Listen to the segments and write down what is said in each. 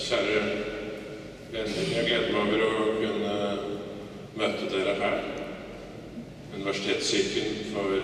Kjære venner, jeg gleder meg over å kunne møte dere her. Universitetskirken for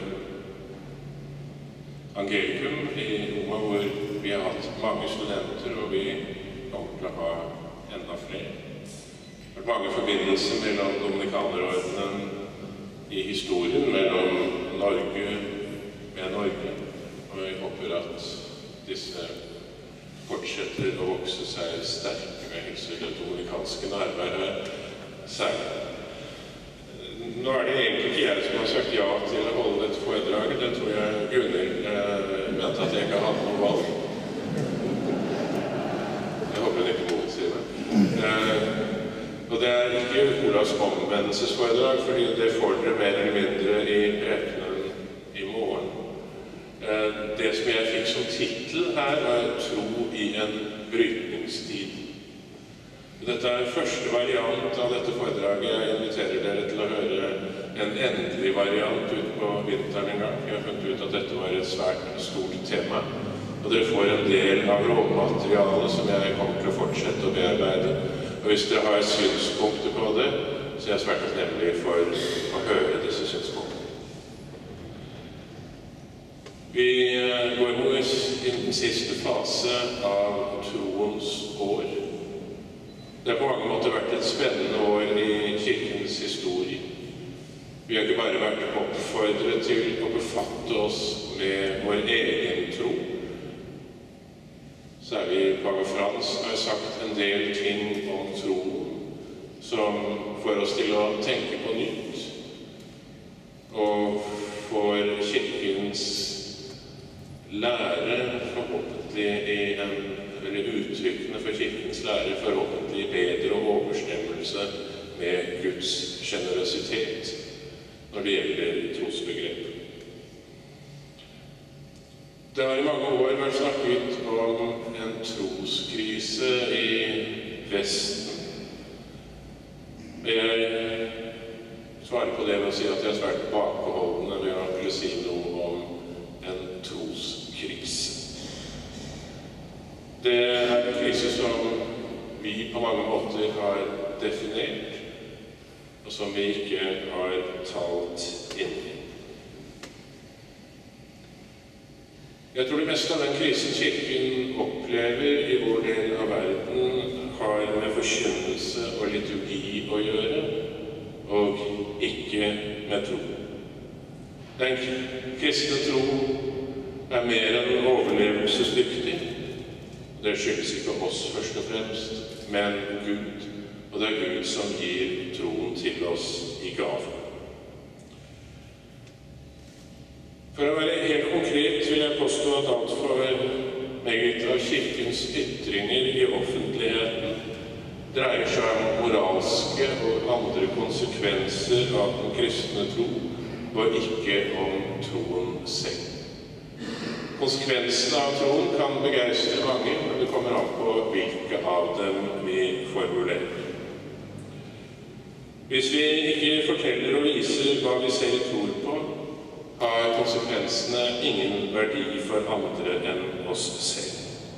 Angelikum i Roma, hvor vi har hatt mange studenter, og vi kommer til å ha enda flere. Det har vært mange forbindelser mellom Dominikanerordenen i historien, mellom Norge med Norge, og jeg håper at disse fortsetter å vokse seg sterke med hensyn til det dominikanske nærværet her særlig. Nå er det egentlig ikke jeg som har sagt ja til å holde dette foredraget. Det tror jeg Gunhild mente at jeg ikke hadde noe valg. Jeg håper hun ikke motsier meg. Og det er ikke Olavs omvendelsesforedrag, fordi det får dere mer eller mindre i prekenen i morgen. Det som jeg fikk som titel her er «Tro i en brytningstid». Dette er første variant av dette foredraget. Jeg inviterer dere til å høre en endelig variant ut på vinteren en gang. Jeg har funnet ut at dette var et svært stort tema, og dere får en del av råmaterialet som jeg kommer til å fortsette å bearbeide. Og hvis dere har synspunkter på det, så er jeg svært takknemlig for å høre disse synspunktene. Vi går mot den siste fase av troens år. Det har på mange måter vært et spennende år i kirkens historie. Vi har ikke bare vært oppfordret til å befatte oss med vår egen tro. Særlig Pave Frans har sagt en del ting om troen som får oss til å tenke på nytt, og får kirkens lære forhåpentlig eller uttrykkene for kirkens lære forhåpentlig bedre overstemmelse med Guds generøsitet når det gjelder trosbegrep. Det har i mange år vært snakket om en troskrise i Vesten. Jeg svarer på det ved å si at jeg er svært tilbakeholdende ved å kunne si noe om en troskrise. Det er en krise som vi på mange måter har definert, og som vi ikke har talt inn i. Jeg tror det meste av den krisen kirken opplever i vår del av verden har med forkynnelse og liturgi å gjøre, og ikke med tro. Den kristne tro er mer enn overlevelsesdyktig. Det skyldes ikke oss først og fremst, men Gud, og det er Gud som gir troen til oss i gave. For å være helt konkret vil jeg påstå at alt for meget av kirkens ytringer i offentligheten dreier seg om moralske og andre konsekvenser av den kristne tro, og ikke om troen selv. Konsekvensene av troen kan begeistre mange, men det kommer an på hvilke av dem vi formulerer. Hvis vi ikke forteller og viser hva vi selv tror på, har konsekvensene ingen verdi for andre enn oss selv.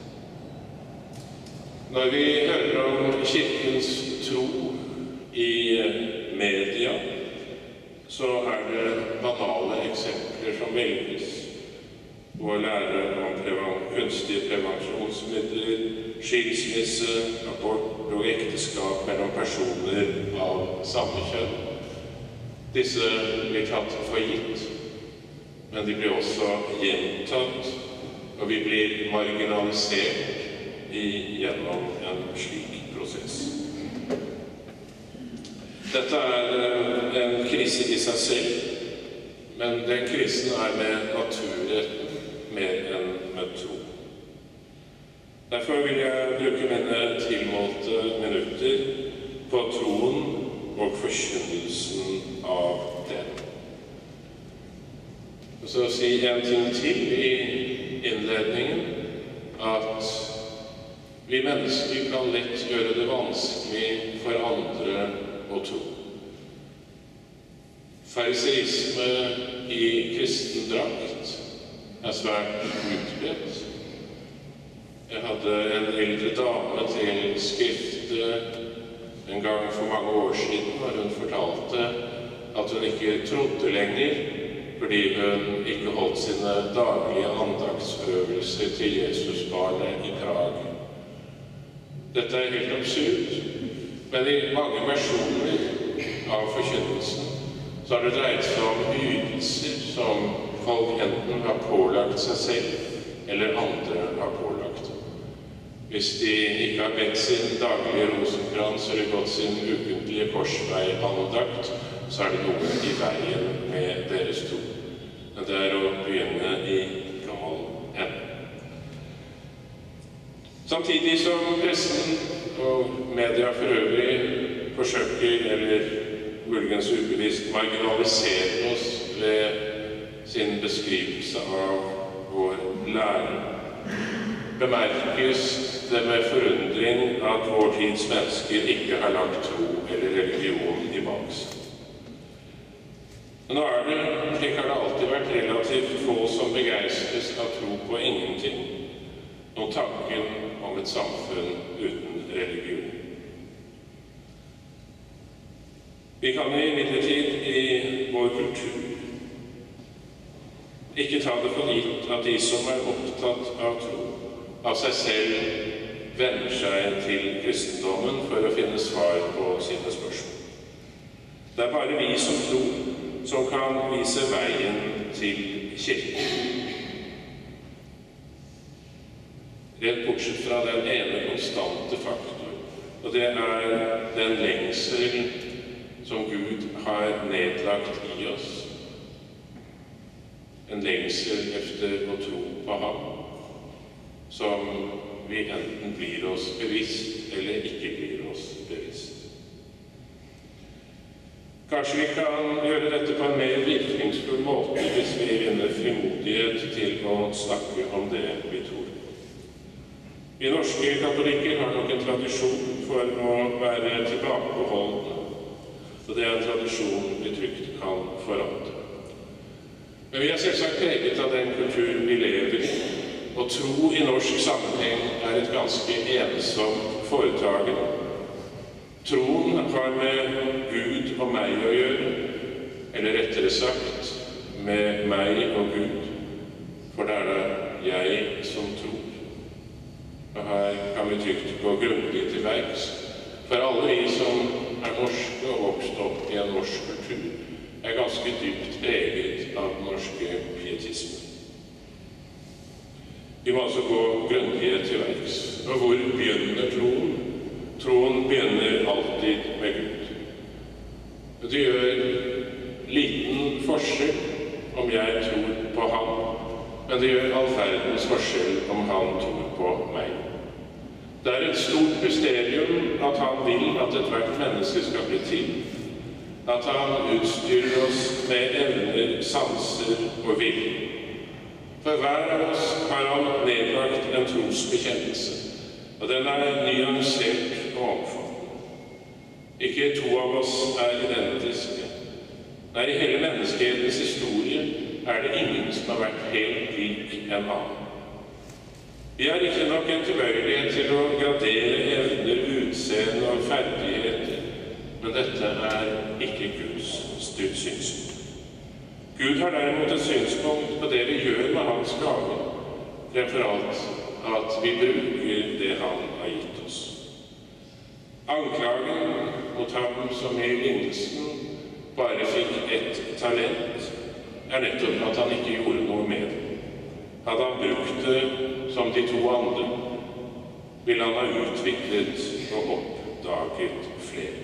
Når vi hører om kirkens tro i media, så er det banale eksempler som velges. Å lære om kunstige prevensjonsmidler, skilsmisse, abort og ekteskap mellom personer av samme kjønn. Disse blir tatt for gitt, men de blir også gjentatt, og vi blir marginalisert gjennom en slik prosess. Dette er en krise i seg selv, men den krisen er med naturretten mer enn med tro. Derfor vil jeg bruke mine tilmålte minutter på troen og forkynnelsen av den. Og så si en ting til i innledningen, at vi mennesker kan lett gjøre det vanskelig for andre å tro. Fariseisme i kristen drakt er svært utbredt. Jeg hadde en eldre dame til skrifte en gang for mange år siden, og hun fortalte at hun ikke trodde lenger, fordi hun ikke holdt sine daglige andaktsøvelser til Jesusbarnet i Prag. Dette er helt absurd, men i mange versjoner av forkynnelsen så har det dreid seg om ytelser som folk enten har pålagt seg selv eller andre har pålagt. Hvis de ikke har bedt sin daglige rosenkrans eller gått sin ukentlige korsveiandakt, så er det noe i veien med deres tro. Men det er å begynne i gammel ende. Samtidig som pressen og media for øvrig forsøker, eller muligens ubevisst, marginaliserer oss ved sin beskrivelse av vår lære, bemerkes det med forundring at vår tids mennesker ikke har lagt tro eller religion i baks. Nå er det, slik har det alltid vært, relativt få som begeistres av tro på ingenting, og tanken om et samfunn uten religion. Vi kan imidlertid i vår kultur ikke ta det for gitt at de som er opptatt av tro, av seg selv vender seg til kristendommen for å finne svar på sine spørsmål. Det er bare vi som tror som kan vise veien til kirken. Rett bortsett fra den ene konstante faktor, og det er den lengsel som Gud har nedlagt i oss. En lengsel efter å tro på ham, som vi enten blir oss bevisst eller ikke blir oss bevisst. Kanskje vi kan gjøre dette på en mer virkningsfull måte hvis vi vinner frimodighet til å snakke om det vi tror. Vi norske katolikker har nok en tradisjon for å være tilbakeholdne, og det er en tradisjon vi trygt kan forandre. Men vi er selvsagt preget av den kulturen vi lever i, og tro i norsk sammenheng er et ganske ensomt foretagende. Troen har med Gud og meg å gjøre, eller rettere sagt, med meg og Gud, for det er det jeg som tror. Og her kan vi trygt gå grundig til verks, for alle vi som er norske og vokst opp i en norsk kultur, er ganske dypt preget av den norske pietismen. Vi må altså gå grundig til verks. Og hvor begynner troen? Troen begynner alltid med Gud. Det gjør liten forskjell om jeg tror på ham, men det gjør all verdens forskjell om han tror på meg. Det er et stort mysterium at han vil at ethvert menneske skal bli til, at han utstyrer oss med evner, sanser og vilje. For hver av oss har han nedlagt en trosbekjennelse, og den er nyansert og omfattende. Ikke to av oss er identiske. Nei, i hele menneskehetens historie er det ingen som har vært helt lik en annen. Vi har ikke nok en tilbøyelighet til å gradere evner, utseende og ferdigheter, men dette er ikke Guds synspunkt. Gud har derimot et synspunkt på det vi gjør med hans gave, fremfor alt at vi bruker det han har gitt oss. Anklagen mot ham som i lignelsen bare fikk ett talent, er nettopp at han ikke gjorde noe med det. Hadde han brukt det som de to andre, ville han ha utviklet og oppdaget flere.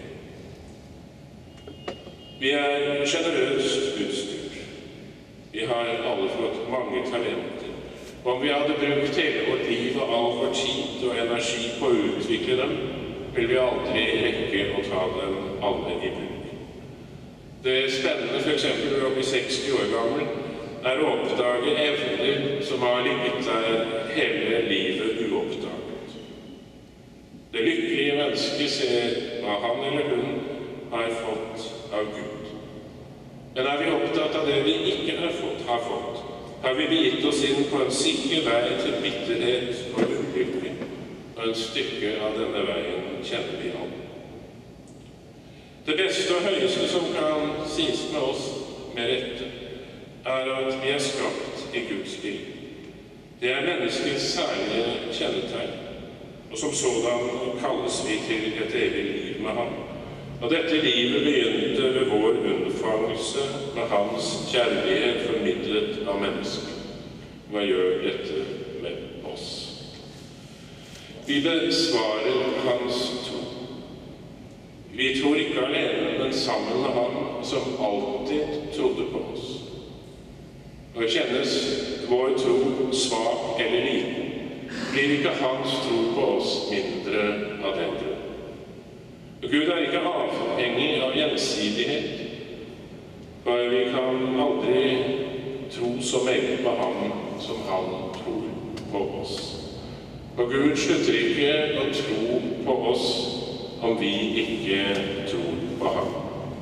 Vi er generøst utstyrt. Vi har alle fått mange talenter. Om vi hadde brukt hele vårt liv og all vår tid og energi på å utvikle dem, vil vi aldri rekke å ta dem alle i bruk. Det spennende, for eksempel ved å bli 60 år gammel, er å oppdage evner som har ligget der hele livet uoppdaget. Det lykkelige mennesket ser hva han eller hun har fått av Gud. Men er vi opptatt av det vi ikke har fått, har vi begitt oss inn på en sikker vei til bitterhet og ulykke, og en stykke av denne veien kjenner vi alle. Det beste og høyeste som kan sies med oss med rette, er at vi er skapt i Guds bilde. Det er menneskets særlige kjennetegn, og som sådan kalles vi til et evig liv med ham. Og dette livet begynte ved vår unnfangelse med hans kjærlighet formidlet av mennesker. Hva gjør dette med oss? Vi besvarer hans tro. Vi tror ikke alene, men sammen med ham som alltid trodde på oss. Og kjennes vår tro svak eller liten, blir ikke hans tro på oss mindre av den grunn. Gud er ikke avhengig av gjensidighet, for vi kan aldri tro så meget på ham som han tror på oss. Og Gud slutter ikke å tro på oss om vi ikke tror på ham.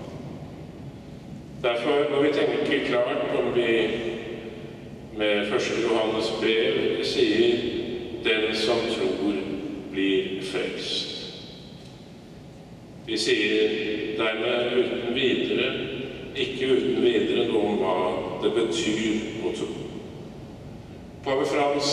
Derfor må vi tenke klart om vi med 1. Johannes brev sier den som tror blir frelst. Vi sier dermed uten videre, ikke uten videre noe om hva det betyr å tro. Pave Frans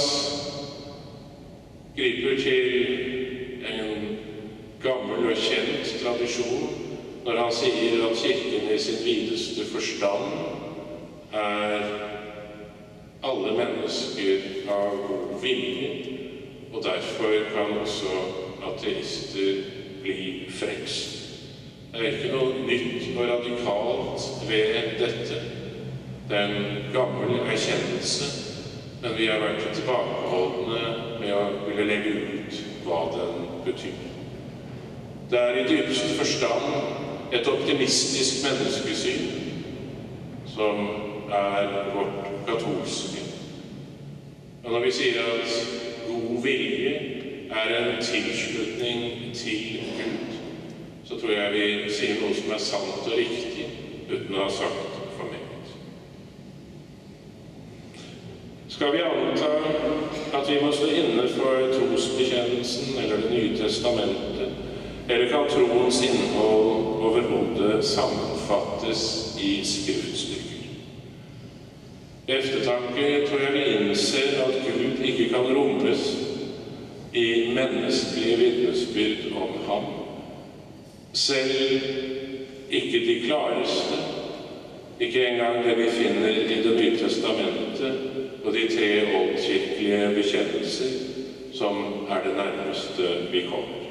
griper til en gammel og kjent tradisjon når han sier at kirken i sin videste forstand er alle mennesker av god vilje, og derfor kan også ateister bli frelst. Det er ikke noe nytt og radikalt ved dette. Det er en gammel erkjennelse, men vi har vært tilbakeholdne med å ville legge ut hva den betyr. Det er i dypeste forstand et optimistisk menneskesyn som er vårt katolske. Og når vi sier at god vilje er en tilslutning til Gud, så tror jeg vi sier noe som er sant og riktig, uten å ha sagt for meget. Skal vi anta at vi må stå inne for trosbekjennelsen eller Det nye testamentet, eller kan troens innhold overhodet sammenfattes i skriftstykker? Eftertanke tror jeg vi innser at Gud ikke kan rommes i menneskelige vitnesbyrd om ham. Selv ikke de klareste, ikke engang det vi finner i Det nye testamentet og de 3 oldkirkelige bekjennelser, som er det nærmeste vi kommer.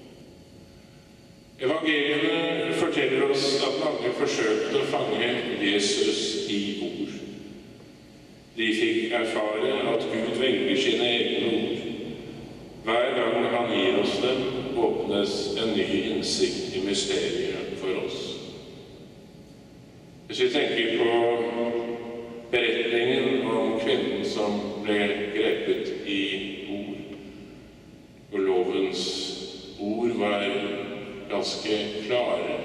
Evangeliene forteller oss at mange forsøkte å fange Jesus i ord. De fikk erfare at Gud velger sine egne ord. Hver gang han gir oss dem, åpnes en ny innsikt i mysteriet for oss. Hvis vi tenker på beretningen om kvinnen som ble grepet i ord, og lovens ord var ganske klare,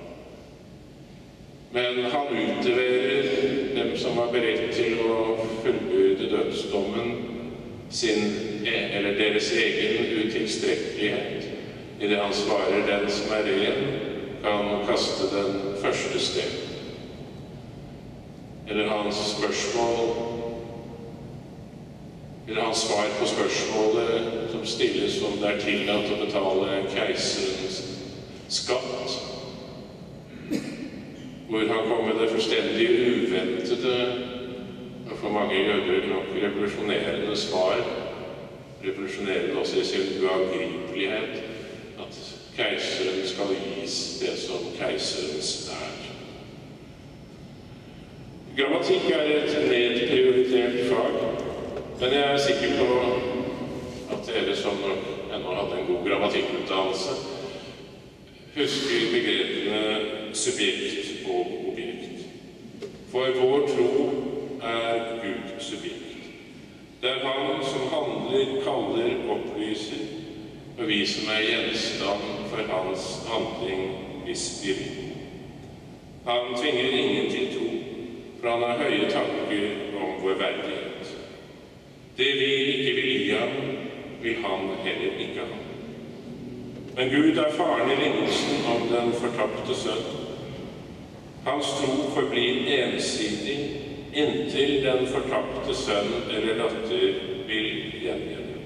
men han utleverer dem som var beredt til å fullbyrde dødsdommen eller deres egen utilstrekkelighet, i det han svarer den som er ren, kan kaste den første steinen. Eller hans svar på spørsmålet som stilles om det er tillatt å betale keiserens skatt, hvor han kom med det fullstendig uventede og for mange jøder nok revolusjonerende svar, revolusjonerende også i sin uangripelighet, at keiseren skal gis det som keiserens er. Grammatikk er et nedprioritert fag, men jeg er sikker på at dere som nok ennå hadde en god grammatikutdannelse, husker begrepene subjekt og objekt. For vår tro er Gud subjekt. Det er han som handler, kaller, opplyser, og vi som er gjenstand for hans handling hvis vi vil. Han tvinger ingen til tro, for han har høye tanker om vår verdighet. Det vi ikke vil gi ham, vil han heller ikke ha. Men Gud er faren i lignelsen om den fortapte sønn. Hans tro forblir ensidig inntil den fortapte sønn eller datter vil gjengjelde.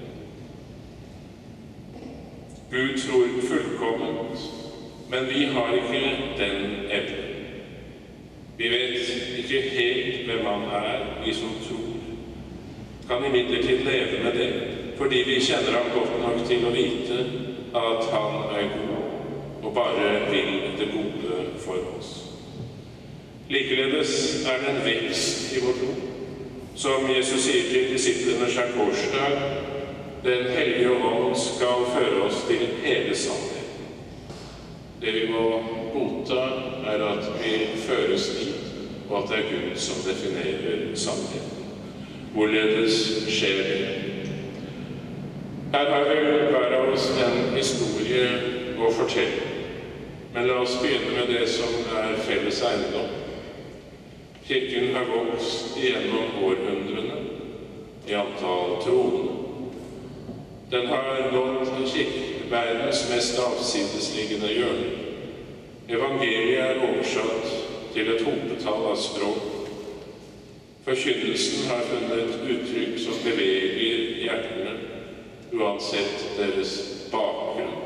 Gud tror fullkomment, men vi har ikke den evnen. Vi vet ikke helt hvem han er, vi som tror. Kan imidlertid leve med det, fordi vi kjenner ham godt nok til å vite at han er god og bare vil det gode for oss. Likeledes er det en vekst i vår tro, som Jesus sier til disiplene skjærtorsdag: Den hellige ånd skal føre oss til hele sannheten. Det vi må godta, er at vi føres dit, og at det er Gud som definerer sannheten. Hvorledes skjer det? Her har vel hver av oss en historie å fortelle, men la oss begynne med det som er felles eiendom. Kirken har vokst gjennom århundrene i antall troende. Den har nådd verdens mest avsidesliggende hjørne. Evangeliet er oversatt til et hopetall av språk. Forkynnelsen har funnet uttrykk som beveger hjertene, uansett deres bakgrunn.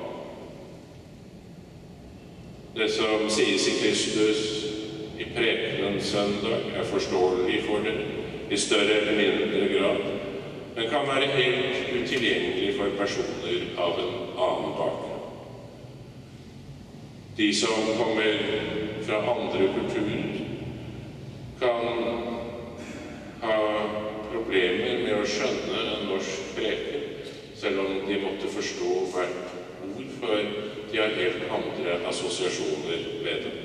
Det som sies i Kristus i prekenen søndag, er forståelig for det, i større eller mindre grad, men kan være helt utilgjengelig for personer av en annen bakgrunn. De som kommer fra andre kulturer, kan ha problemer med å skjønne en norsk preken, selv om de måtte forstå hvert ord, for de har helt andre assosiasjoner ved det.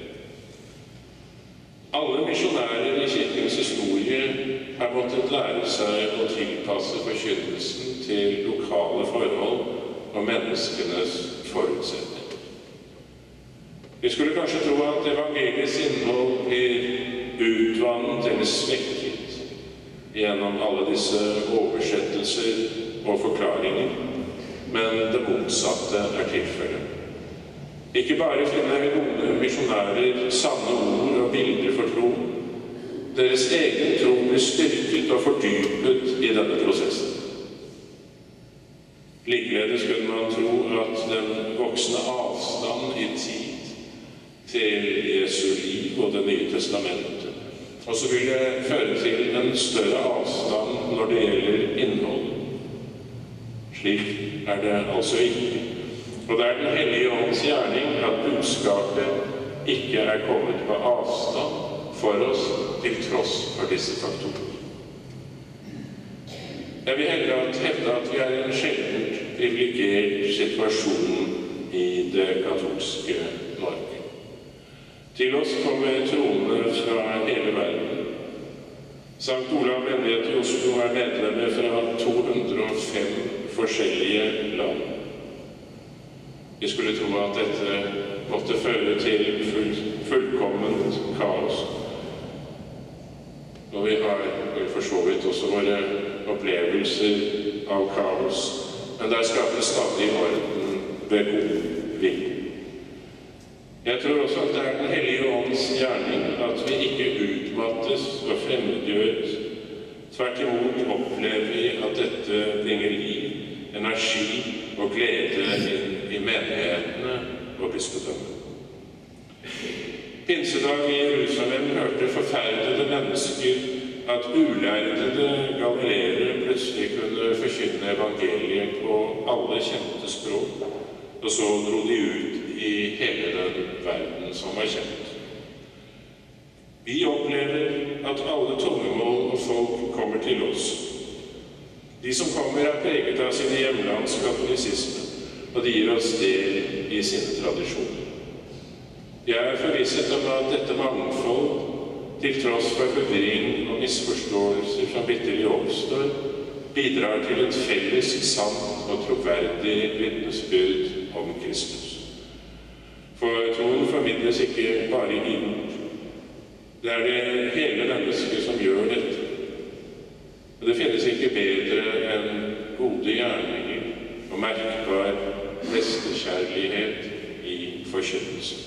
Alle misjonærer i kirkens historie har måttet lære seg å tilpasse forkynnelsen til lokale forhold og menneskenes forutsetninger. Vi skulle kanskje tro at evangeliets innhold blir utvannet eller svekket gjennom alle disse oversettelser og forklaringer, men det motsatte er tilfellet. Ikke bare finner gode misjonærer sanne ord og bilder for tro. Deres egen tro blir styrket og fordypet i denne prosessen. Likeledes kunne man tro at den voksne avstand i tid til Jesu liv og Det nye testamentet også ville føre til en større avstand når det gjelder innhold. Slik er det altså ikke. Og det er Den hellige ånds gjerning at budskapet ikke er kommet på avstand for oss til tross for disse faktorer. Jeg vil hevde at vi er i en sjeldent privilegert situasjon i det katolske Norge. Til oss kommer troende fra hele verden. Sankt Olav menighet i Oslo er medlemmer fra 205 forskjellige land. Vi skulle tro at dette måtte føre til fullkomment kaos. Og vi har for så vidt også våre opplevelser av kaos, men der skapes stadig orden ved god vilje. Jeg tror også at det er Den hellige ånds gjerning at vi ikke utmattes og fremmedgjøres. Tvert imot opplever vi at dette bringer liv, energi og glede inn i menighetene og bispedømmet. Pinsedag i Jerusalem hørte forferdede mennesker at ulærde galileere plutselig kunne forkynne evangeliet på alle kjente språk, og så dro de ut i hele den verden som var kjent. Vi opplever at alle tungemål og folk kommer til oss. De som kommer er preget av sine hjemlands katolisisme, og de gir oss del i sine tradisjoner. Jeg er forvisset om at dette mangfold, til tross for forvirring og misforståelser som vitterlig oppstår, bidrar til et felles sant og troverdig vitnesbyrd om Kristus. For troen formidles ikke bare i ord. Det er det hele mennesket som gjør dette. Og det finnes ikke bedre enn gode gjerninger merkbar nestekjærlighet i forkynnelsen.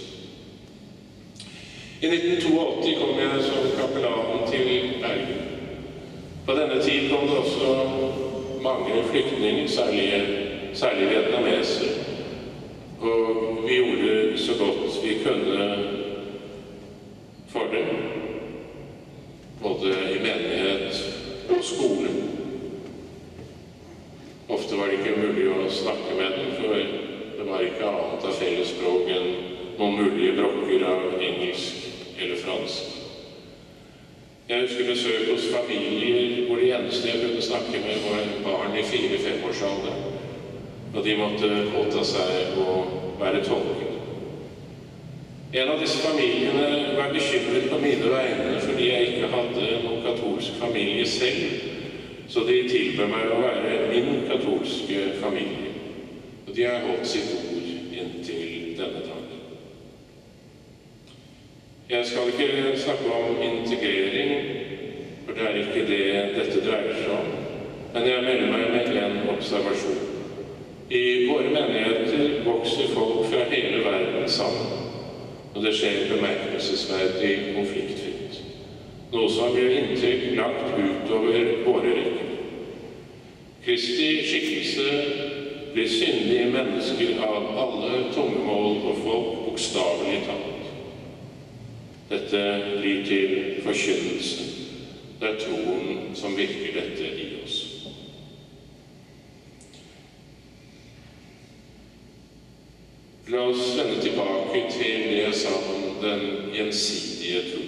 I 1982 kom jeg som kapellan til Bergen. På denne tid kom det også mange flyktninger, særlig vietnamesere. Og vi gjorde så godt vi kunne for dem, både i menighet og skole. Ofte var det ikke mulig å snakke med dem, for det var ikke annet av fellesspråk enn noen mulige brokker av engelsk eller fransk. Jeg husker besøk hos familier hvor de eneste jeg kunne snakke med var barn i 4-5-årsalderen, og de måtte påta seg å være tolker. En av disse familiene var bekymret på mine vegne fordi jeg ikke hadde noen katolsk familie selv, så de tilbød meg å være min katolske familie. Og de har holdt sitt ord inntil denne dagen. Jeg skal ikke snakke om integrering, for det er ikke det dette dreier seg om, men jeg melder meg med en observasjon. I våre menigheter vokser folk fra hele verden sammen, og det skjer bemerkelsesverdig konfliktfritt. Noe som gjør inntrykk langt utover våre rekker. Kristi skikkelse blir synlige mennesker av alle tungemål og folk bokstavelig talt. Dette blir til forkynnelse. Det er troen som virker dette i oss. La oss vende tilbake til det jeg sa om den gjensidige tro.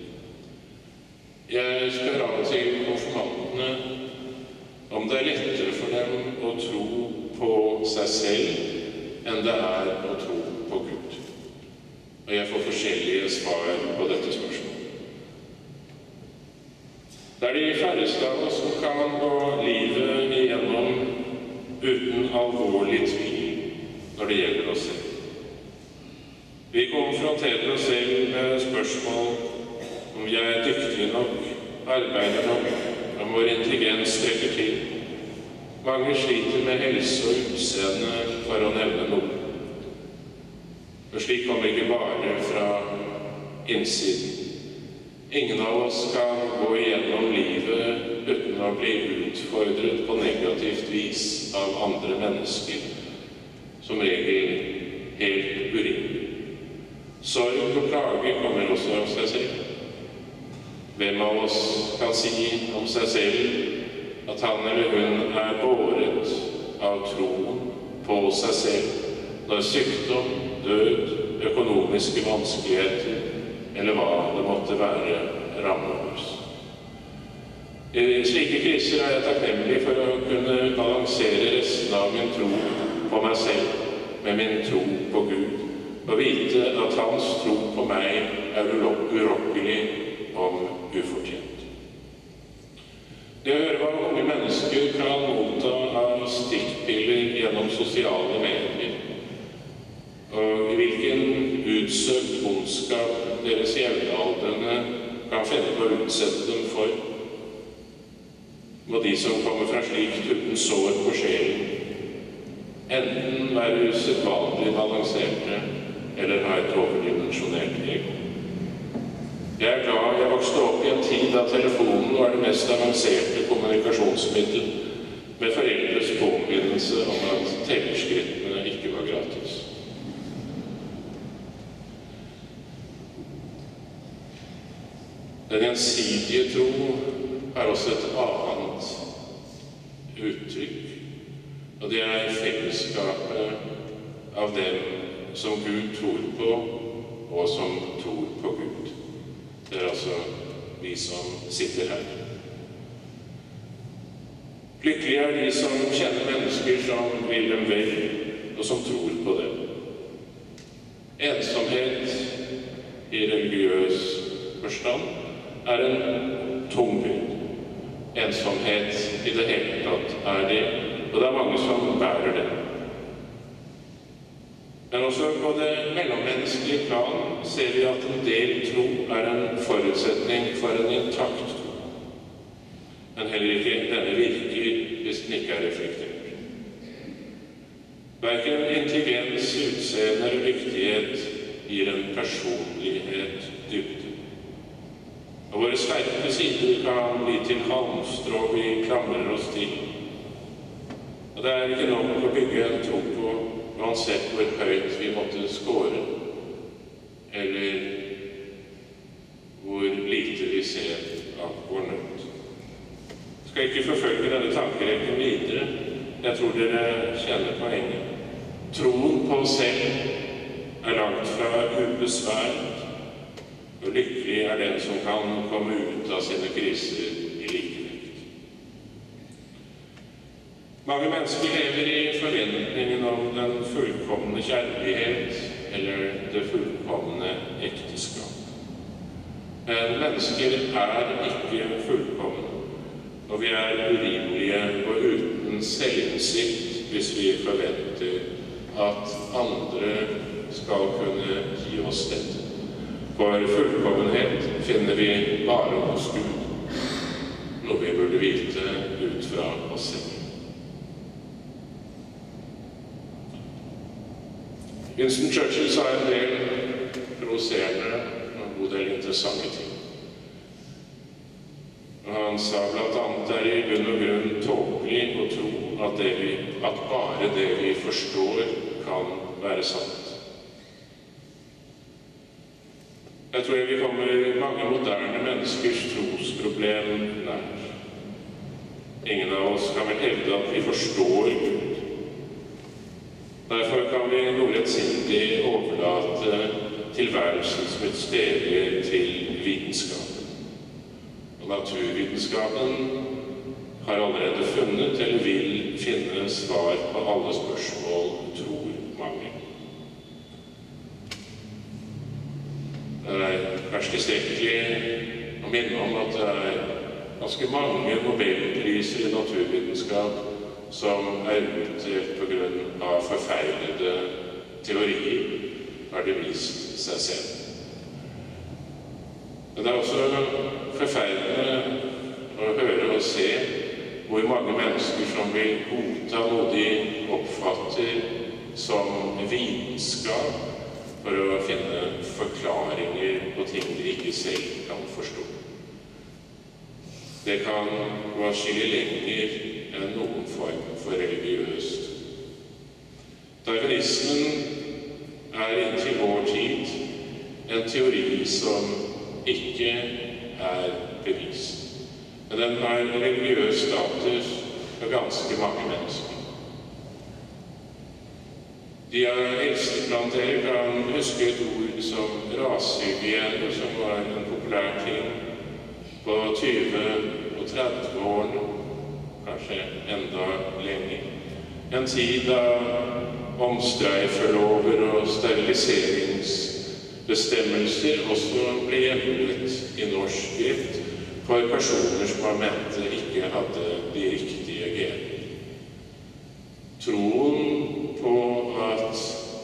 Jeg spør av og til konfirmantene om det er lettere for dem å tro på seg selv enn det er å tro på Gud. Og jeg får forskjellige svar på dette spørsmålet. Det er de færreste av oss som kan gå livet igjennom uten alvorlig tvil når det gjelder oss selv. Vi konfronterer oss selv med spørsmål om vi er dyktige nok, arbeider nok, om vår intelligens strekker til. Mange sliter med helse og utseende, for å nevne noe. Og slik kommer ikke bare fra innsiden. Ingen av oss kan gå igjennom livet uten å bli utfordret på negativt vis av andre mennesker, som regel helt urimelig. Sorg og plage kommer også av seg selv. Hvem av oss kan si om seg selv at han eller hun er båret av troen på seg selv når sykdom, død, økonomiske vanskeligheter eller hva det måtte være rammer oss? I slike kriser er jeg takknemlig for å kunne balansere resten av min tro på meg selv med min tro på Gud, og vite at hans tro på meg er urokkelig om ufortjent. Det å høre hva unge mennesker kan motta av stikkpiller gjennom sosiale medier, og hvilken utsøkt ondskap deres jevnaldrende kan finne på å utsette dem for, må de som kommer fra slikt uten sår på sjelen, enten være usedvanlig balanserte eller ha et overdimensjonert ego. Jeg er glad jeg vokste opp i en tid da telefonen var det mest avanserte kommunikasjonsmiddel, med foreldres påminnelse om at tellerskrittene ikke var gratis. Den gjensidige tro er også et annet uttrykk, og det er fellesskapet av dem som Gud tror på, og som tror på Gud. Det er altså vi som sitter her. Lykkelige er de som kjenner mennesker som vil dem vel, og som tror på dem. Ensomhet i religiøs forstand er en tung byrde. Ensomhet i det hele tatt er det, og det er mange som bærer det. Men også på det mellommenneskelige plan ser vi at en del tro er en forutsetning for en intakt tro. Men heller ikke denne virker hvis den ikke er reflektert. Hverken intelligens, utseende eller dyktighet gir en personlighet dybde. Og våre sterke sider kan bli til halmstrå vi klamrer oss til. Og det er ikke nok å bygge en tro på uansett hvor høyt vi måtte skåre, eller hvor lite vi ser av vår nød. Jeg skal ikke forfølge denne tankerekken videre. Jeg tror dere kjenner poenget. Troen på oss selv er langt fra ubesværet, og lykkelig er den som kan komme ut av sine kriser i likevekt. Mange mennesker lever i forventningen om den fullkomne kjærlighet eller det fullkomne ekteskap. Men mennesker er ikke fullkomne, og vi er urimelige og uten selvinnsikt hvis vi forventer at andre skal kunne gi oss dette. For fullkommenhet finner vi bare hos Gud, noe vi burde vite ut fra oss selv. Winston Churchill sa en del provoserende og en god del interessante ting. Og han sa blant annet det er i bunn og grunn tåpelig å tro at bare det vi forstår kan være sant. Jeg tror vi kommer mange moderne menneskers trosproblem nær. Ingen av oss kan vel hevde at vi forstår Gud. Derfor kan vi norettsindig overlate tilværelsens mysterier til vitenskapen. Og naturvitenskapen har allerede funnet eller vil finne svar på alle spørsmål, tror mange. Det er kanskje tilstrekkelig å minne om at det er ganske mange nobelpriser i naturvitenskap som er utdelt på grunn av forfeilede teorier, har det vist seg selv. Men det er også forferdende å høre og se hvor mange mennesker som vil godta noe de oppfatter som vitenskap for å finne forklaringer på ting de ikke selv kan forstå. Det kan gå atskillig lenger enn noen form for religiøst. Darwinismen er inntil vår tid en teori som ikke er bevist. Men den har religiøs status for ganske mange mennesker. De eldste blant dere kan huske et ord som rasehygiene, som var en populær ting på 20- og 30-årene, kanskje enda lenger. En tid da omstreiferlover og steriliseringsbestemmelser også ble hjemlet i norsk skrift for personer som man mente ikke hadde de riktige gener. Troen på at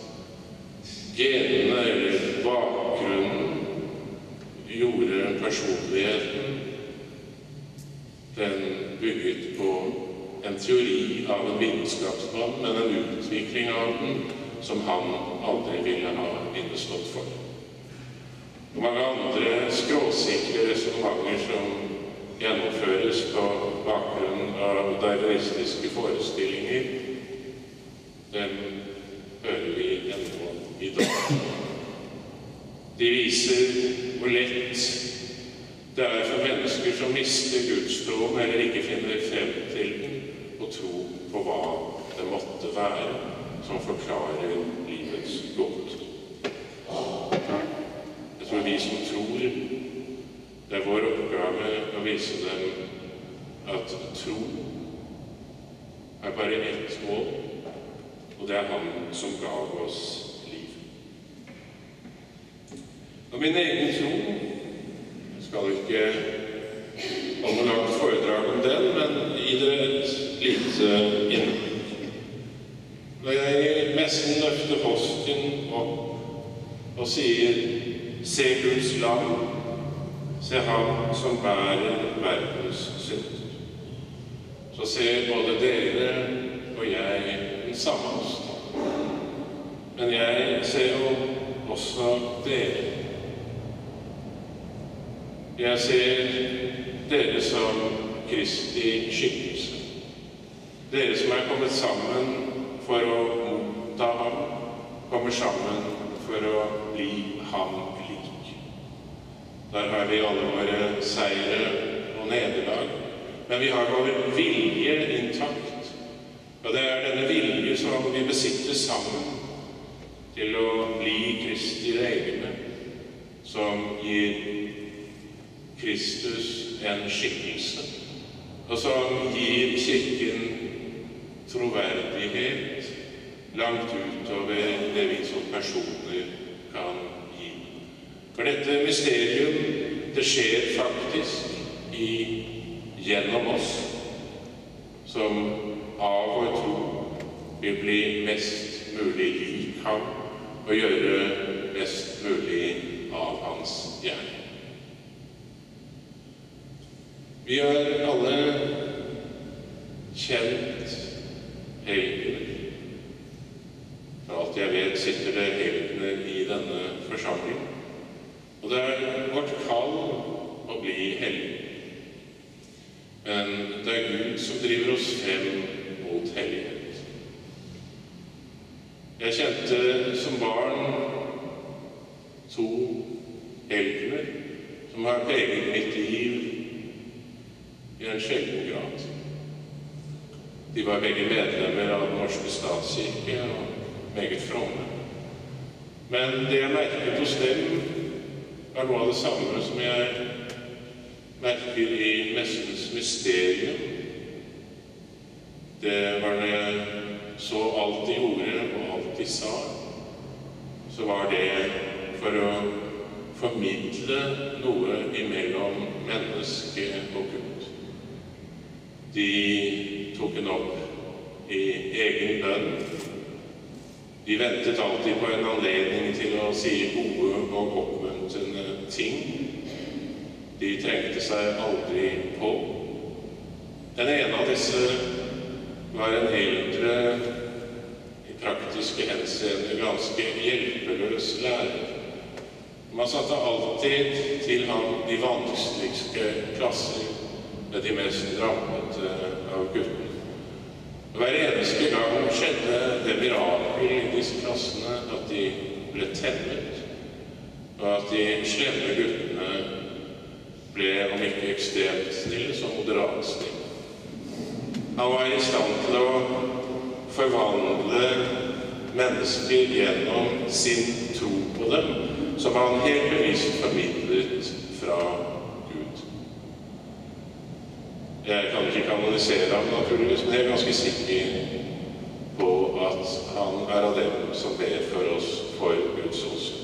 genene eller bakgrunnen gjorde personligheten, den bygget på en teori av en vitenskapsmann, men en utvikling av den som han aldri ville ha innestått for. Og mange andre skråsikre resonementer som gjennomføres på bakgrunn av darwinistiske forestillinger, dem hører vi ennå i dag. De viser hvor lett det er for mennesker som mister gudstroen eller ikke finner frem til den, å tro på hva det måtte være som forklarer livets gåte. Jeg tror vi som tror, det er vår oppgave å vise dem at tro er bare ett mål, og det er Han som gav oss liv. Og min egen tro, jeg skal ikke holde langt foredrag om den, men gi dere et lite innblikk. Når jeg i messen løfter hosken opp og sier «Se Guds lam, se ham som bærer verdens synder», så ser både dere og jeg den samme avstand. Men jeg ser jo også dere. Jeg ser dere som Kristi skikkelse. Dere som er kommet sammen for å motta ham, kommer sammen for å bli ham lik. Der har vi alle våre seire og nederlag, men vi har vår vilje intakt. Og det er denne vilje som vi besitter sammen til å bli Kristi legeme, som gir Kristus en skikkelse, og som gir Kirken troverdighet langt utover det vi som personer kan gi. For dette mysterium, det skjer faktisk gjennom oss, som av vår tro vil bli mest mulig lik ham og gjøre mest mulig av hans gjerning. Vi har alle kjent helgener. For alt jeg vet sitter det helgener i denne forsamling. Og det er vårt kall å bli hellige. Men det er Gud som driver oss frem mot hellighet. Jeg kjente som barn 2 helgener som har preget mitt liv i en sjelden grad. De var begge medlemmer av Den norske statskirke og meget fromme. Men det jeg merket hos dem, var noe av det samme som jeg merker i messens mysterium. Det var når jeg så alt de gjorde og alt de sa, så var det for å formidle noe imellom menneske og Gud. De tok en opp i egen bønn. De ventet alltid på en anledning til å si gode og oppmuntrende ting. De trengte seg aldri på. Den ene av disse var en eldre, i praktiske henseender ganske hjelpeløs lærer. Man satte alltid til ham de vanskeligste klasser med de mest rammede av guttene. Hver eneste gang skjedde det mirakel i disse klassene at de ble temmet, og at de slemme guttene ble, om ikke ekstremt snille, så moderat snille. Han var i stand til å forvandle mennesker gjennom sin tro på dem, som han helt bevisst formidlet fra Gud. Jeg kan ikke kanonisere ham naturligvis, men jeg er ganske sikker på at han er av dem som ber for oss for Guds åsyn.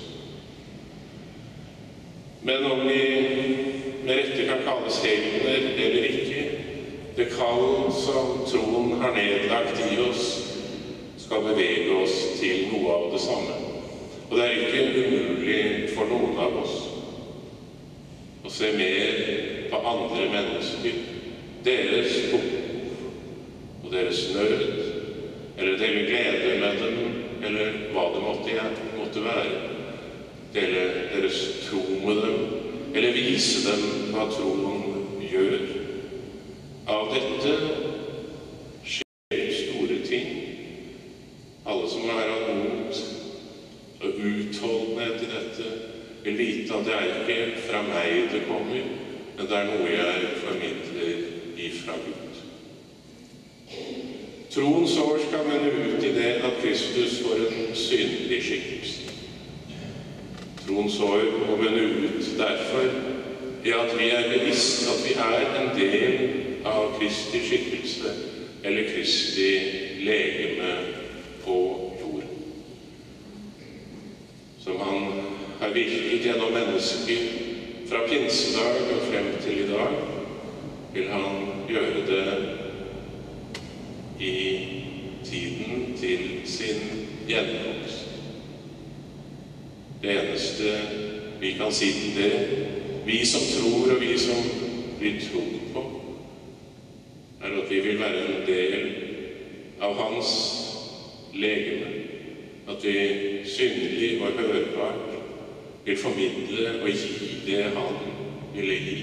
Men om vi med rette kan kalles helgener eller ikke, det kall som troen har nedlagt i oss, skal bevege oss til noe av det samme. Og det er ikke umulig for noen av oss å se mer på andre mennesker, deres behov og deres nød, eller dele glede med dem, eller hva det måtte være. Dele deres tro med dem, eller vise dem hva troen gjør. Av dette skjer store ting. Alle som har hatt mot og utholdenhet i dette, vil vite at det er ikke fra meg det kommer, men det er noe jeg formidler ifra Gud. Troens år skal munne ut i det at Kristus får en synlig skikkelse. Troens år må munne ut derfor i at vi er bevisst at vi er en del av Kristi skikkelse, eller Kristi legeme på jorden. Som han har virket gjennom mennesker fra pinsedag og frem til i dag, vil han gjøre det i tiden til sin gjenkomst. Det eneste vi kan si til det, vi som tror og vi som blir trodd på, er at vi vil være en del av hans legeme, at vi synlig og hørbart vil formidle og gi det han ville gi.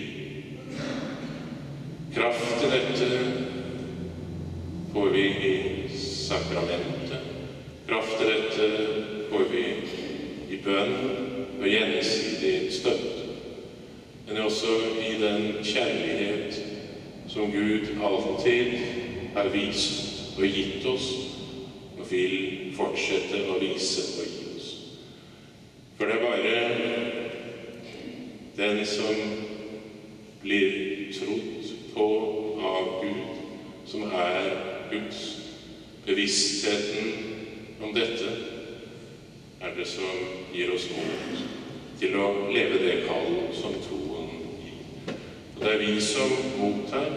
Kraft til dette får vi i sakramentet. Kraft til dette får vi i bønn og gjensidig støtte, men også i den kjærlighet som Gud alltid har vist og gitt oss, og vil fortsette å vise og gi oss. For det er bare den som blir trodd på av Gud, som er Guds. Bevisstheten om dette er det som gir oss mot til å leve det kall som troen gir. Og det er vi som mottar,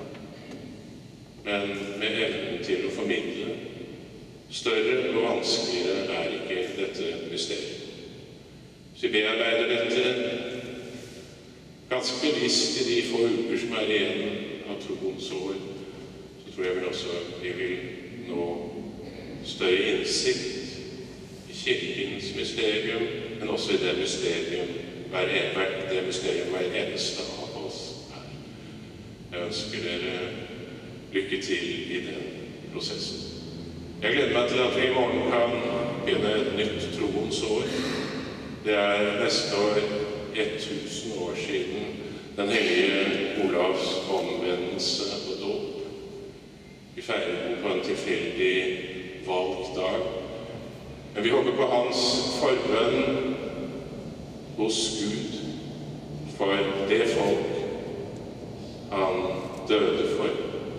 men med evnen til å formidle. Større og vanskeligere er ikke dette mysteriet. Så vi bearbeider dette ganske bevisst i de få uker som er igjen av troens år. Så tror jeg vel også vi vil nå større innsikt i kirkens mysterium, men også i det mysterium hver eneste av oss er. Jeg ønsker dere lykke til i den prosessen. Jeg gleder meg til at vi i morgen kan begynne et nytt troens år. Det er neste år 1000 år siden den hellige Olavs omvendelse og dåp. Vi feirer den på en tilfeldig valgt dag. Men vi håper på hans forbønn hos Gud for det folk han døde for.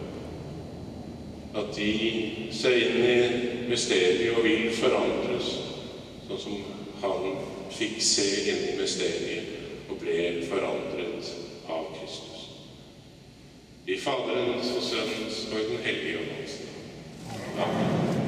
At de ser inn i mysteriet og vil forandres, sånn som han fikk se inn i mysteriet og ble forandret av Kristus. I Faderens og Sønnens og den hellige ånds navn. Amen.